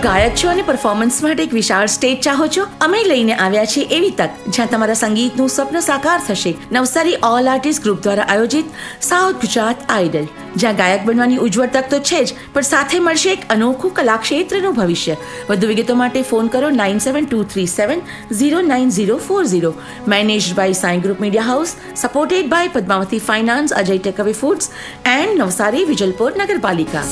ગાયક છો અને પરફોર્મન્સ માટે એક વિશાળ સ્ટેજ ચાહો છો? અમે લઈને આવ્યા છીએ એવી તક જ્યાં તમારા સંગીતનું સ્વપ્ન સાકાર થશે. નવસારી ઓલ આર્ટિસ્ટ ગ્રુપ દ્વારા આયોજિત સાઉથ ગુજરાત આઇડલ, જ્યાં ગાયક બનવાની ઉજ્જવળ તક તો છે જ, પણ સાથે મળશે એક અનોખું કલાક્ષેત્રનું ભવિષ્ય. વધુ વિગતો માટે ફોન કરો 9723709040. Managed by Sai group media house, supported by Padmavati finance, Ajay takeaway foods and Navsari Vijalpor નગરપાલિકા.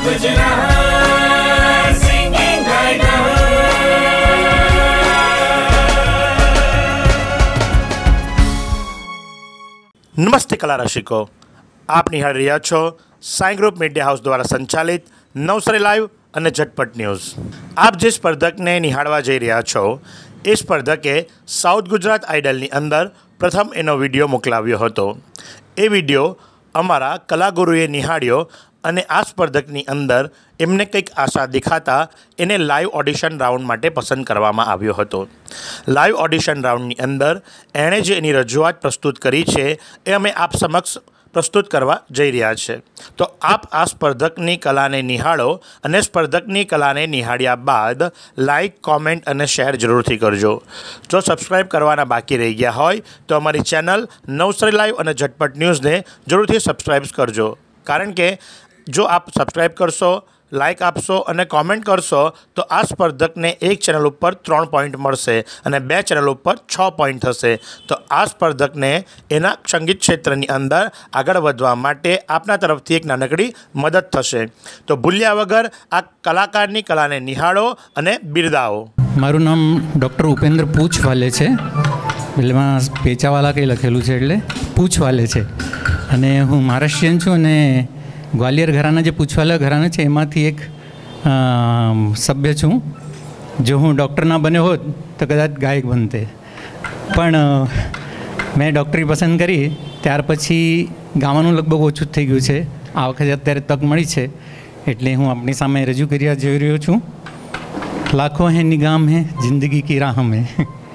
નમસ્તે કલા રસિકો, આપ નિહાળી રહ્યા છો સાઈ ગ્રુપ મીડિયા હાઉસ દ્વારા સંચાલિત નવસારી લાઈવ અને ઝટપટ ન્યૂઝ. આપ જે સ્પર્ધકને નિહાળવા જઈ રહ્યા છો એ સ્પર્ધકે સાઉથ ગુજરાત આઇડલની અંદર પ્રથમ એનો વિડીયો મોકલાવ્યો હતો. એ વિડીયો અમારા કલાગુરુએ નિહાળ્યો અને આ સ્પર્ધકની અંદર એમને કંઈક આશા દેખાતા એને લાઈવ ઓડિશન રાઉન્ડ માટે પસંદ કરવામાં આવ્યો હતો. લાઈવ ઓડિશન રાઉન્ડની અંદર એણે જે એની રજૂઆત પ્રસ્તુત કરી છે એ અમે આપ સમક્ષ પ્રસ્તુત કરવા જઈ રહ્યા છે. તો આપ આ સ્પર્ધકની કલાને નિહાળો અને સ્પર્ધકની કલાને નિહાળ્યા બાદ લાઇક, કોમેન્ટ અને શેર જરૂરથી કરજો. જો સબસ્ક્રાઈબ કરવાના બાકી રહી ગયા હોય તો અમારી ચેનલ નવસારી લાઈવ અને ઝટપટ ન્યૂઝને જરૂરથી સબસ્ક્રાઈબ કરજો. કારણ કે જો આપ સબસ્ક્રાઈબ કરશો, લાઇક આપશો અને કોમેન્ટ કરશો તો આ સ્પર્ધકને એક ચેનલ ઉપર 3 પોઈન્ટ મળશે અને 2 ચેનલ ઉપર 6 પોઈન્ટ થશે. તો આ સ્પર્ધકને એના સંગીત ક્ષેત્રની અંદર આગળ વધવા માટે આપના તરફથી એક નાનકડી મદદ થશે. તો ભૂલ્યા વગર આ કલાકારની કલાને નિહાળો અને બિરદાવો. મારું નામ ડૉક્ટર ઉપેન્દ્ર પૂછવાલે છે. પેલામાં પેચાવાલા કંઈ લખેલું છે એટલે પૂછવાલે છે. અને હું મહારાષ્ટ્રીયન છું અને ગ્વાલિયર ઘરાના જે પૂછવાલા ઘરાના છે એમાંથી એક સભ્ય છું. જો હું ડૉક્ટર ના બન્યો હોત તો કદાચ ગાયક બનતે, પણ મેં ડૉક્ટરી પસંદ કરી ત્યાર પછી ગાવાનું લગભગ ઓછું જ થઈ ગયું છે. આ વખતે અત્યારે તક મળી છે એટલે હું આપણી સામે રજૂ કરી જોઈ રહ્યો છું. લાખો હે નિગામ હે જિંદગી કી રાહ મેં.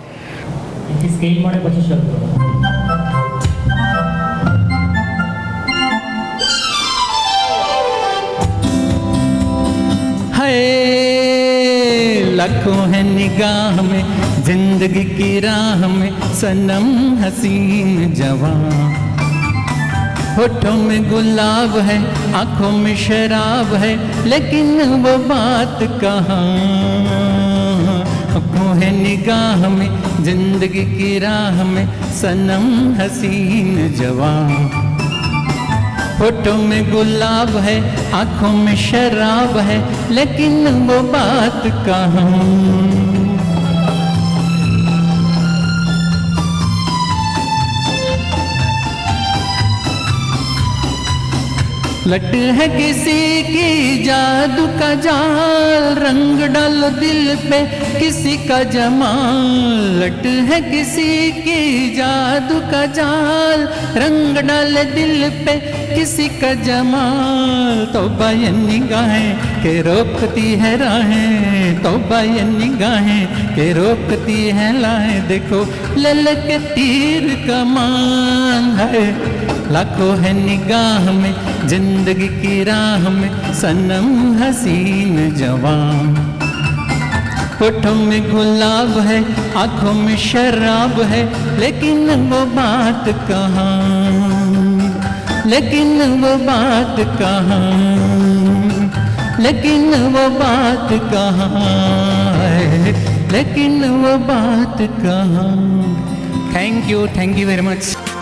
लाखों है निगाह में जिंदगी की राह में सनम हसीन जवान. होठों में गुलाब है, आँखों में शराब है, लेकिन वो बात कहाँ. लाखों है निगाह में जिंदगी की राह में सनम हसीन जवान. होठों में गुलाब है, आँखों में शराब है, लेकिन वो बात कहाँ. लट है किसी की जादू का जाल, रंग डाल दिल पे किसी का जमाल. लट है किसी की जादू का जाल, रंग डाल दिल पे किसी का जमाल. तौबा ये निगाहें के रोकती है राहें, तौबा ये निगाहें के रोकती है लाहें. देखो ललक तीर कमान है. लाखों है निगाह में जिंदगी की राह में सनम हसीन जवान. होठों में गुलाब है, आँखों में शराब है, लेकिन वो बात कहाँ. लेकिन वो बात कहाँ. लेकिन वो बात कहाँ है. लेकिन वो बात कहाँ. Thank you very much.